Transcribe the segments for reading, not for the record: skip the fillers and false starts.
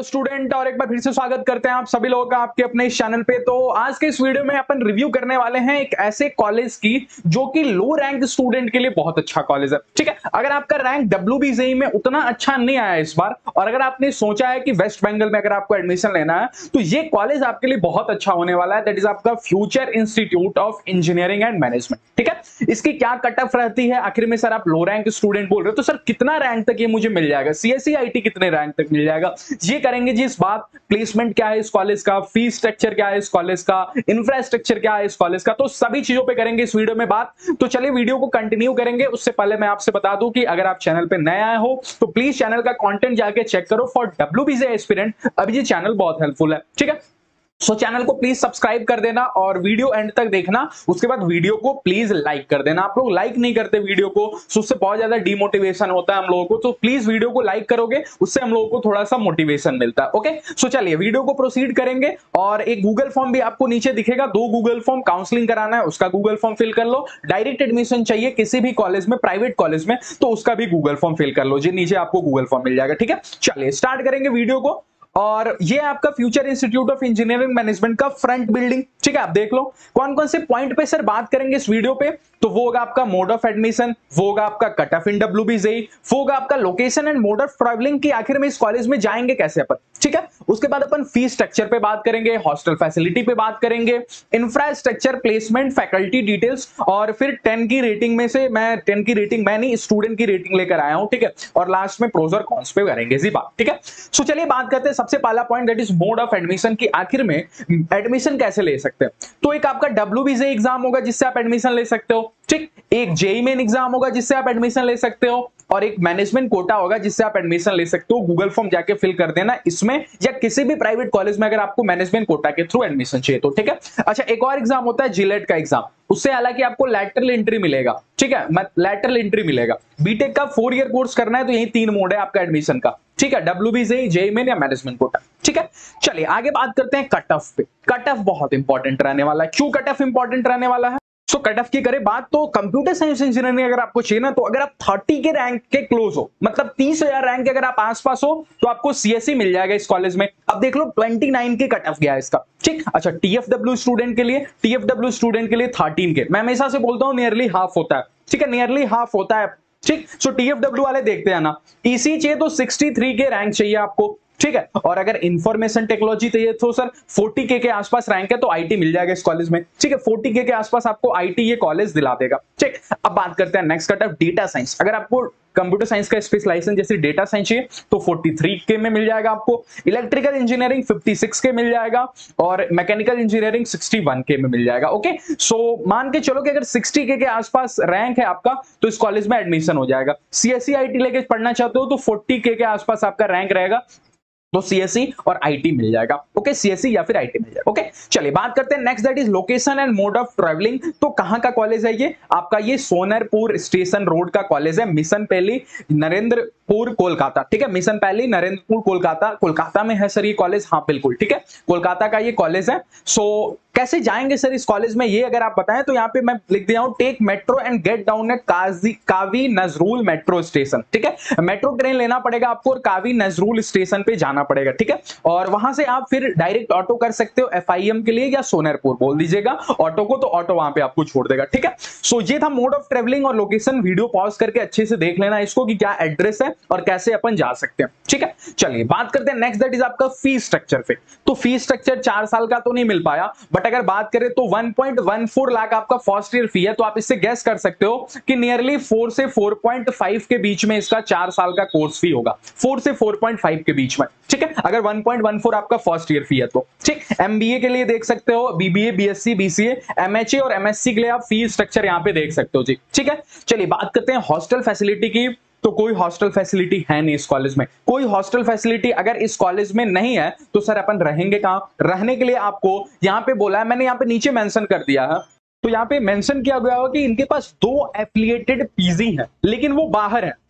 Student, और एक बार फिर से स्वागत करते हैं आप सभी लोगों का आपके अपने इस चैनल पे। तो आज के इस वीडियो में अपन रिव्यू करने वाले हैं एक ऐसे कॉलेज की जो कि लो रैंक स्टूडेंट के लिए बहुत अच्छा कॉलेज है। ठीक है, अगर आपका रैंक WBJEE में उतना अच्छा नहीं आया इस बार, और अगर आपने सोचा है कि वेस्ट बंगाल में अगर आपको एडमिशन लेना है, तो ये कॉलेज आपके लिए बहुत अच्छा होने वाला है। दैट इज आपका Future Institute of Engineering and Management. ठीक है, इसकी क्या कट ऑफ रहती है? आखिर में सर आप लो रैंक स्टूडेंट बोल रहे हो, तो सर कितना रैंक तक ये मुझे मिल जाएगा, CSE IT कितने रैंक तक मिल जाएगा, ये करेंगे जी इस बात। प्लेसमेंट क्या है इस कॉलेज का, फीस स्ट्रक्चर क्या है इस कॉलेज का, इंफ्रास्ट्रक्चर क्या है इस कॉलेज का, तो सभी चीजों पे करेंगे इस वीडियो में बात। तो चलिए वीडियो को कंटिन्यू करेंगे। उससे पहले मैं आपसे बता दूं कि अगर आप चैनल पे नए आए हो तो प्लीज चैनल का कंटेंट जाके चेक करो। फॉर WBJEE एस्पिरेंट अभी ये चैनल बहुत हेल्पफुल है। ठीक है, सो चैनल को प्लीज सब्सक्राइब कर देना और वीडियो एंड तक देखना। उसके बाद वीडियो को प्लीज लाइक कर देना। आप लोग लाइक नहीं करते वीडियो को, सो उससे बहुत ज्यादा डिमोटिवेशन होता है हम लोगों को। तो प्लीज वीडियो को लाइक करोगे, उससे हम लोगों को थोड़ा सा मोटिवेशन मिलता है। ओके, सो चलिए वीडियो को प्रोसीड करेंगे। और एक गूगल फॉर्म भी आपको नीचे दिखेगा, 2 गूगल फॉर्म। काउंसलिंग कराना है उसका गूगल फॉर्म फिल कर लो, डायरेक्ट एडमिशन चाहिए किसी भी कॉलेज में, प्राइवेट कॉलेज में, तो उसका भी गूगल फॉर्म फिल कर लो जी, नीचे आपको गूगल फॉर्म मिल जाएगा। ठीक है, चलिए स्टार्ट करेंगे वीडियो को। और ये आपका Future Institute of Engineering Management का फ्रंट बिल्डिंग। ठीक है, आप देख लो कौन कौन से पॉइंट पे सर बात करेंगे इस वीडियो पे। तो वो होगा आपका मोड ऑफ एडमिशन, वो होगा आपका कट ऑफ इन WBJEE, वो होगा आपका location and mode of travelling की आखिर में इस कॉलेज में जाएंगे कैसे अपन। ठीक है, उसके बाद अपन फीस स्ट्रक्चर पे बात करेंगे, हॉस्टल फैसिलिटी पे बात करेंगे, इंफ्रास्ट्रक्चर, प्लेसमेंट, फैकल्टी डिटेल्स, और फिर 10 की रेटिंग में से मैं 10 की रेटिंग मैं नहीं, स्टूडेंट की रेटिंग लेकर आया हूं। ठीक है, और लास्ट में प्रोज और कॉन्स पे करेंगे जी बात। ठीक है, सो चलिए बात करते हैं सबसे पहला point, that is mode of admission की आखिर में एडमिशन कैसे ले सकते हैं। तो एक आपका WBJEE एग्जाम होगा जिससे आप एडमिशन ले सकते हो। ठीक, एक JEE मेन एग्जाम होगा जिससे आप एडमिशन ले सकते हो, और एक मैनेजमेंट कोटा होगा जिससे आप एडमिशन ले सकते हो। गूगल फॉर्म जाके फिल कर देना इसमें, या किसी भी प्राइवेट कॉलेज में अगर आपको मैनेजमेंट कोटा के थ्रू एडमिशन चाहिए तो। ठीक है, अच्छा एक और एग्जाम होता है GLET का एग्जाम, उससे हालांकि आपको लैटरल एंट्री मिलेगा। ठीक है, लैटरल एंट्री मिलेगा। बीटेक का 4 ईयर कोर्स करना है तो यही 3 मोड है आपका एडमिशन का। ठीक है, WBJEE, JEE मेन या मैनेजमेंट कोटा। ठीक है, चलिए आगे बात करते हैं कट ऑफ पे। कट ऑफ बहुत इंपॉर्टेंट रहने वाला है। क्यों कट ऑफ इंपॉर्टेंट रहने वाला है? सो कट ऑफ की करें बात, तो कंप्यूटर साइंस इंजीनियरिंग अगर आपको चाहिए ना, तो अगर आप 30 के रैंक के क्लोज हो, मतलब 30,000 रैंक के अगर आप आसपास हो, तो आपको CSE मिल जाएगा इस कॉलेज में। अब देख लो 29 के कट ऑफ गया है इसका। ठीक, अच्छा TFW स्टूडेंट के लिए, TFW स्टूडेंट के लिए 13 के, मैं हमेशा से बोलता हूं नियरली हाफ होता है। ठीक है, नियरली हाफ होता है। ठीक, सो TFW वाले देखते हैं ना, EC चाहिए तो 63 के रैंक चाहिए आपको। ठीक है, और अगर इंफॉर्मेशन टेक्नोलॉजी चाहिए तो सर 40 के आसपास रैंक है तो IT मिल जाएगा इस कॉलेज में। ठीक है, 40 के आसपास आपको IT ये कॉलेज दिला देगा। ठीक, अब बात करते हैं next cut off data science. अगर आपको कंप्यूटर साइंस का स्पेशलाइजेशन जैसे डेटा साइंस चाहिए तो 43 के में मिल जाएगा आपको। इलेक्ट्रिकल इंजीनियरिंग 56 के मिल जाएगा, और मैकेनिकल इंजीनियरिंग 61 के में मिल जाएगा। ओके, सो मान के चलो कि अगर 60 के आसपास रैंक है आपका तो इस कॉलेज में एडमिशन हो जाएगा। CSE IT लेके पढ़ना चाहते हो तो 40 के आसपास आपका रैंक रहेगा तो CSE और IT मिल जाएगा। ओके, CSE या फिर IT मिल जाएगा। ओके, चलिए बात करते हैं next, that is location and mode of travelling. तो कहां का कॉलेज है ये आपका? ये सोनरपुर स्टेशन रोड का कॉलेज है, मिशन पैली, नरेंद्रपुर, कोलकाता। ठीक है, मिशन पैली, नरेंद्रपुर, कोलकाता। कोलकाता में है सर ये कॉलेज? हाँ बिल्कुल, ठीक है, कोलकाता का ये कॉलेज है। सो कैसे जाएंगे सर इस कॉलेज में, ये अगर आप बताएं तो यहाँ पे मैं लिख दिया हूं, take metro and get down at Kavi Nazrul metro station. ठीक है, मेट्रो ट्रेन लेना पड़ेगा आपको और कावी नजरूल स्टेशन पे जाना पड़ेगा। ठीक है, और वहां से आप फिर डायरेक्ट ऑटो कर सकते हो FIM के लिए, या सोनरपुर बोल दीजिएगा ऑटो को, तो ऑटो वहां पे आपको छोड़ देगा। ठीक है, सो ये था मोड ऑफ ट्रेवलिंग और लोकेशन। वीडियो पॉज करके अच्छे से देख लेना इसको कि क्या एड्रेस है और कैसे अपन जा सकते हैं। ठीक है, चलिए बात करते हैं नेक्स्ट, दैट इज आपका फीस स्ट्रक्चर पे। तो फीस स्ट्रक्चर 4 साल का तो नहीं मिल पाया, बट अगर बात करें तो 1.14 लाख आपका फर्स्ट ईयर फी है। तो आप इससे गेस कर सकते हो कि नियरली 4 से 4.5 के बीच में इसका 4 साल का कोर्स फी होगा, 4 से 4.5 के बीच में। ठीक है, अगर 1.14 आपका फर्स्ट ईयर फी है तो। ठीक, MBA के लिए देख सकते हो, BBA, BSc, BCA, MHA और MSc के लिए आप फी स्ट्रक्चर यहाँ पे देख सकते हो जी। ठीक है, चलिए बात करते हैं हॉस्टल फैसिलिटी की। तो कोई हॉस्टल फैसिलिटी है नहीं इस कॉलेज में। कोई हॉस्टल फैसिलिटी अगर इस कॉलेज में नहीं है तो सर अपन रहेंगे कहां? रहने के लिए आपको यहां पे बोला है, मैंने यहां पे नीचे मेंशन कर दिया है, तो यहां पे मेंशन किया गया है कि इनके पास 2 एफिलिएटेड PG हैं, लेकिन वो बाहर है।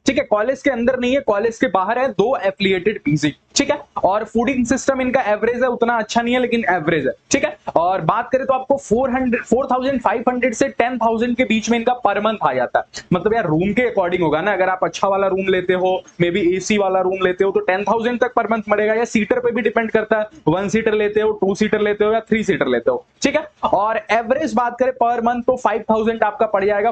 ठीक है, कॉलेज के अंदर नहीं है, कॉलेज के बाहर है, 2 एफिलिएटेड पीजी, ठीक है। और फूडिंग सिस्टम इनका एवरेज है, उतना अच्छा नहीं है लेकिन एवरेज है, ठीक है। और बात करें तो आपको 4500 से 10,000 के बीच में इनका पर मंथ आ जाता है। मतलब यार रूम के अकॉर्डिंग होगा ना, अगर आप अच्छा वाला रूम लेते हो, मे बी एसी वाला रूम लेते हो तो 10,000 तक पर मंथ पड़ेगा, या सीटर पे भी डिपेंड करता है, 1 सीटर लेते हो, 2 सीटर लेते हो या 3 सीटर लेते हो, ठीक है। और एवरेज बात करें पर मंथ तो 5,000 आपका पड़ जाएगा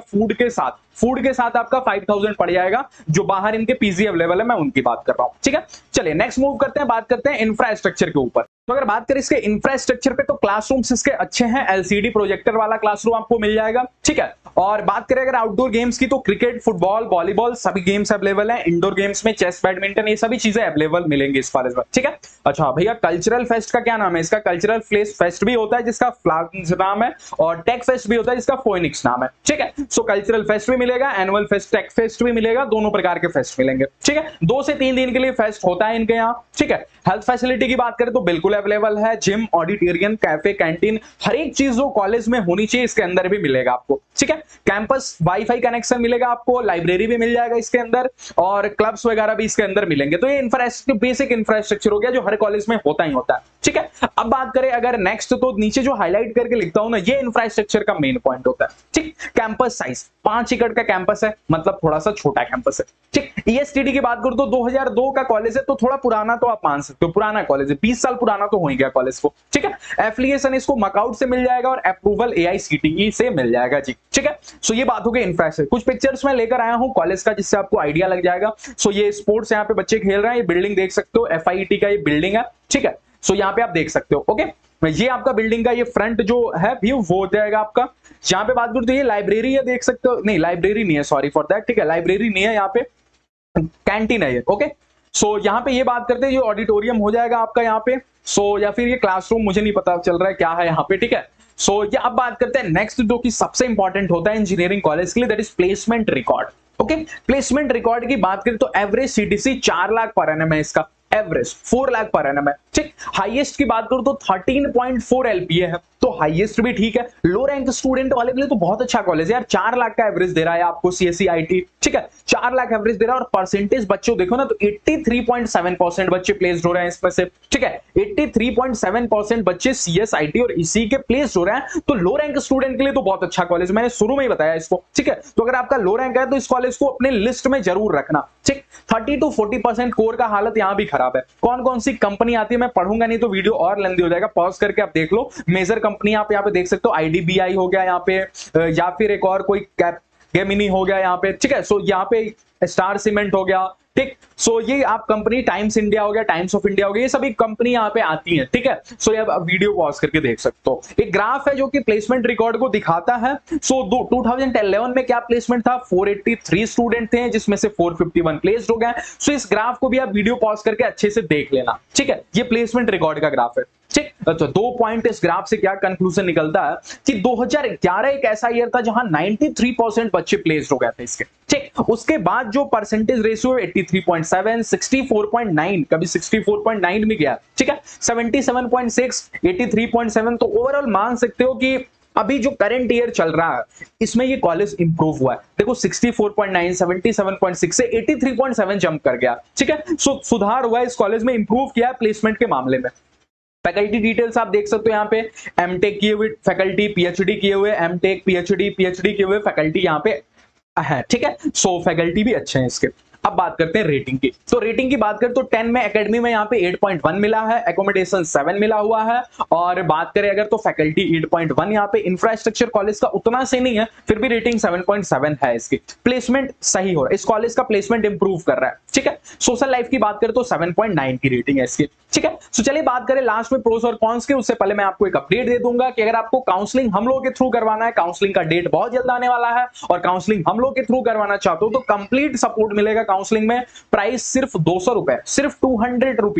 फूड के साथ आपका 5,000 पड़ जाएगा, जो बाहर इनके पीजी अवेलेबल है, मैं उनकी बात कर रहा हूं, ठीक है। चलिए नेक्स्ट मूव करते हैं, बात करते हैं इंफ्रास्ट्रक्चर के ऊपर। तो अगर बात करें इसके इंफ्रास्ट्रक्चर पे तो क्लासरूम्स इसके अच्छे हैं, एलसीडी प्रोजेक्टर वाला क्लासरूम आपको मिल जाएगा, ठीक है। और बात करें अगर आउटडोर गेम्स की तो क्रिकेट, फुटबॉल, वॉलीबॉल सभी गेम्स अवेलेबल हैं। इंडोर गेम्स में चेस, बैडमिंटन ये सभी चीजें अवेलेबल मिलेंगी इस कॉलेज में, ठीक है। अच्छा भैया कल्चरल फेस्ट का क्या नाम है? इसका कल्चरल फेस्ट भी होता है जिसका फ्लाग्स नाम है, और टेक फेस्ट भी होता है जिसका फोनिक्स नाम है, ठीक है। सो कल्चरल फेस्ट भी मिलेगा, एनुअल फेस्ट, टेक फेस्ट भी मिलेगा, दोनों प्रकार के फेस्ट मिलेंगे, ठीक है। 2 से 3 दिन के लिए फेस्ट होता है इनके यहाँ, ठीक है। हेल्थ फैसिलिटी की बात करें तो बिल्कुल अवेलेबल है, जिम, ऑडिटोरियम, कैफे, कैंटीन, हर एक चीज जो कॉलेज में होनी चाहिए इसके अंदर भी मिलेगा आपको, ठीक है। कैंपस वाईफाई कनेक्शन मिलेगा आपको, लाइब्रेरी भी मिल जाएगा इसके अंदर, और क्लब्स वगैरह भी इसके अंदर मिलेंगे। तो ये इंफ्रास्ट्रक्चर, बेसिक इंफ्रास्ट्रक्चर हो गया जो हर कॉलेज में होता ही होता है, ठीक है। अब बात करें अगर नेक्स्ट, तो नीचे जो हाईलाइट करके लिखता हूं ना, ये इंफ्रास्ट्रक्चर का मेन पॉइंट होता है, ठीक। कैंपस साइज 5 एकड़ का कैंपस है, मतलब थोड़ा सा छोटा कैंपस है, ठीक। ईएसटीडी की बात करूं तो 2002 का कॉलेज है, तो थोड़ा पुराना तो आप मान सकते हो, पुराना कॉलेज है, 20 साल पुराना तो हो ही गया कॉलेज को, ठीक है। एफिलिएशन इसको मकआउट से मिल जाएगा और अप्रूवल एआईसीटीई से मिल जाएगा जी, ठीक है। सो ये बात हो गई इंफ्रास्ट्रक्चर। कुछ पिक्चर्स मैं लेकर आया हूं कॉलेज का जिससे आपको आइडिया लग जाएगा। सो ये स्पोर्ट्स यहाँ पे बच्चे खेल रहे हैं, ये बिल्डिंग देख सकते हो, एफआईटी का ये बिल्डिंग है, ठीक है। सो यहाँ पे आप देख सकते हो, ओके। ये आपका बिल्डिंग का ये फ्रंट जो है व्यू वो हो जाएगा आपका। यहाँ पे बात करूं तो ये लाइब्रेरी है, देख सकते हो, नहीं लाइब्रेरी नहीं है, सॉरी फॉर दैट, ठीक है, लाइब्रेरी नहीं है, यहाँ पे कैंटीन है ये, ओके। सो यहाँ पे ये बात करते हैं, ये ऑडिटोरियम हो जाएगा आपका यहाँ पे, सो या फिर ये क्लासरूम, मुझे नहीं पता चल रहा है क्या है यहाँ पे, ठीक है। सो ये अब बात करते हैं नेक्स्ट, जो कि सबसे इंपॉर्टेंट होता है इंजीनियरिंग कॉलेज के लिए, that is placement record, okay. Placement record की बात करें तो average CTC 4 lakh per annum है, इसका एवरेज 4 लाख पर एनम है, ठीक। हाईएस्ट की बात करूं तो 13.4 एलपीए है, तो हाईएस्ट भी ठीक है। लो रैंक स्टूडेंट वाले के लिए तो बहुत अच्छा कॉलेज है यार, 4 लाख का एवरेज दे रहा है आपको सीएससी आईटी, ठीक है, 4 लाख एवरेज दे रहा है। और परसेंटेज बच्चों देखो ना, तो 83.7% बच्चे प्लेस्ड हो रहे हैं इसमें से, ठीक है। 83.7% बच्चे सीएस आईटी और इसी के प्लेस्ड हो रहे हैं, तो लो रैंक स्टूडेंट के लिए तो बहुत अच्छा कॉलेज, मैंने शुरू में ही बताया इसको, ठीक है। तो अगर आपका लो रैंक है तो इस कॉलेज को अपने लिस्ट में जरूर रखना, ठीक। 30 to 40% कोर का हालत यहां भी खराब है। कौन कौन सी कंपनी आती है मैं पढ़ूंगा नहीं तो वीडियो और लेंथी हो जाएगा, पॉज करके आप देख लो। मेजर कंपनी आप यहाँ पे देख सकते हो, आईडीबीआई हो गया यहाँ पे, या फिर एक और कोई कैपगेमिनी हो गया यहाँ पे, ठीक है। सो यहाँ पे स्टार सीमेंट हो गया, ठीक। सो ये आप कंपनी, टाइम्स इंडिया हो गया, टाइम्स ऑफ इंडिया हो गया, ये सभी कंपनी यहाँ पे आती है, ठीक है। सो ये आप वीडियो पॉज करके देख सकते हो। एक ग्राफ है जो कि प्लेसमेंट रिकॉर्ड को दिखाता है। सो 2011 में क्या प्लेसमेंट था, 483 स्टूडेंट थे जिसमें से 451 प्लेस्ड हो गए। सो इस ग्राफ को भी आप वीडियो पॉज करके अच्छे से देख लेना, ठीक है। ये प्लेसमेंट रिकॉर्ड का ग्राफ है, ठीक। अच्छा, 2 पॉइंट इस ग्राफ से क्या कंक्लूजन निकलता है कि 2011 एक ऐसा ईयर था जहां 93% बच्चे प्लेस्ड हो गए थे इसके, ठीक। उसके बाद जो परसेंटेज रेशियो 83.7, 64.9, कभी 64.9 में गया, ठीक है, 77.6, 83.7। तो ओवरऑल मान सकते हो कि अभी जो करंट ईयर चल रहा है इसमें ये कॉलेज इंप्रूव हुआ है। देखो 64.9, 77.6 से 83.7 जंप कर गया, ठीक है। सो सुधार हुआ है इस कॉलेज में, इंप्रूव किया है प्लेसमेंट के मामले में। फैकल्टी डिटेल्स आप देख सकते हो यहाँ पे, एमटेक किए हुए फैकल्टी, पीएचडी किए हुए, एमटेक, पीएचडी किए हुए फैकल्टी यहाँ पे है, ठीक है। सो फैकल्टी भी अच्छे हैं इसके। अब बात करते हैं रेटिंग की। तो रेटिंग की बात करें तो 10 में एकेडमी में यहाँ पे 8.1 मिला है, एकोमोडेशन 7 मिला हुआ है, और बात करें अगर तो फैकल्टी 8.1, यहाँ पे इंफ्रास्ट्रक्चर कॉलेज का उतना से नहीं है, फिर भी रेटिंग 7.7 है इसकी। प्लेसमेंट सही हो रहा है, इस कॉलेज का प्लेसमेंट इंप्रूव कर रहा है, ठीक है। सोशल लाइफ की बात करें तो 7.9 की रेटिंग है इसकी, ठीक है। सो चलिए बात करें लास्ट में प्रोस और कॉन्स के, उससे पहले मैं आपको एक अपडेट दे दूंगा कि अगर आपको काउंसलिंग हम लोग के थ्रू करवाना है, काउंसलिंग का डेट बहुत जल्द आने वाला है, और काउंसलिंग हम लोग के थ्रू करवाना चाहते हो तो कंप्लीट सपोर्ट मिलेगा काउंसलिंग में। प्राइस सिर्फ 200 रुपए, सिर्फ 200 रुपीज,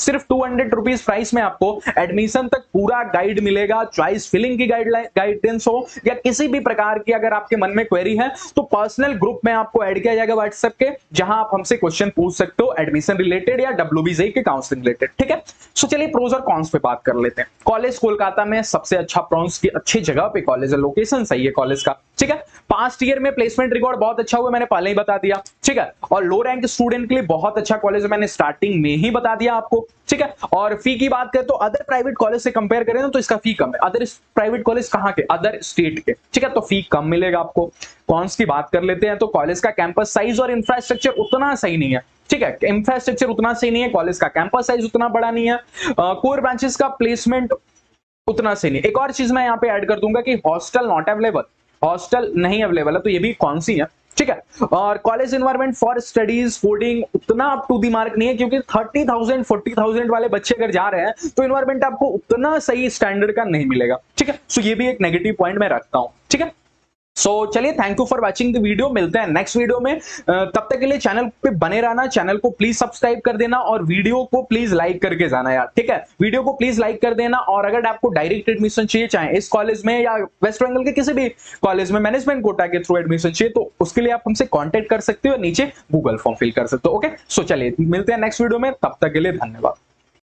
सिर्फ 200 रुपीज प्राइस में आपको एडमिशन तक पूरा गाइड मिलेगा। चॉइस फिलिंग की गाइडेंस हो या किसी भी प्रकार की अगर आपके मन में क्वेरी है तो पर्सनल ग्रुप में आपको ऐड किया जाएगा व्हाट्सएप के, जहां आप हमसे क्वेश्चन पूछ सकते हो एडमिशन रिलेटेड या WBJ के काउंसलिंग रिलेटेड। ठीक है, सो चलिए प्रोज और कॉन्स पे बात कर लेते हैं। कॉलेज कोलकाता में सबसे अच्छा प्रोन्स की अच्छी जगह पे कॉलेज है, लोकेशन सही है कॉलेज का। ठीक है, पास्ट ईयर में प्लेसमेंट रिकॉर्ड बहुत अच्छा हुआ, मैंने पहले ही बता दिया। ठीक है, और लो रैंक स्टूडेंट के लिए बहुत अच्छा कॉलेज है, मैंने स्टार्टिंग में ही बता दिया आपको। ठीक है, और फी की बात करें तो अदर प्राइवेट कॉलेज से कंपेयर करें तो इसका फी कम है। अदर प्राइवेट कॉलेज कहां के? अदर स्टेट के। ठीक है, तो फी कम मिलेगा आपको। कॉन्स की बात कर लेते हैं तो कॉलेज का कैंपस साइज और इंफ्रास्ट्रक्चर उतना सही नहीं है। ठीक है, इंफ्रास्ट्रक्चर उतना सही नहीं है, कॉलेज का कैंपस साइज उतना बड़ा नहीं है, कोर ब्रांचेस का प्लेसमेंट उतना सही नहीं। एक और चीज मैं यहाँ पे ऐड कर दूंगा कि हॉस्टल नॉट अवेलेबल, हॉस्टल नहीं अवेलेबल है, तो ये भी कौन सी है। ठीक है, और college environment for studies coding उतना अप टू दी मार्क नहीं है, क्योंकि 30,000 40,000 वाले बच्चे अगर जा रहे हैं तो एनवायरनमेंट आपको उतना सही स्टैंडर्ड का नहीं मिलेगा। ठीक है, सो ये भी एक नेगेटिव पॉइंट मैं रखता हूं। ठीक है, सो चलिए, thank you for watching the video. मिलते हैं नेक्स्ट वीडियो में, तब तक के लिए चैनल पे बने रहना, चैनल को प्लीज सब्सक्राइब कर देना और वीडियो को प्लीज लाइक करके जाना यार। ठीक है, वीडियो को प्लीज लाइक कर देना। और अगर आपको डायरेक्ट एडमिशन चाहिए, चाहे इस कॉलेज में या वेस्ट बंगाल के किसी भी कॉलेज में मैनेजमेंट कोटा के थ्रू एडमिशन चाहिए, तो उसके लिए आप हमसे कॉन्टेक्ट कर सकते हो, नीचे गूगल फॉर्म फिल कर सकते हो। ओके, सो चलिए मिलते हैं नेक्स्ट वीडियो में, तब तक के लिए धन्यवाद।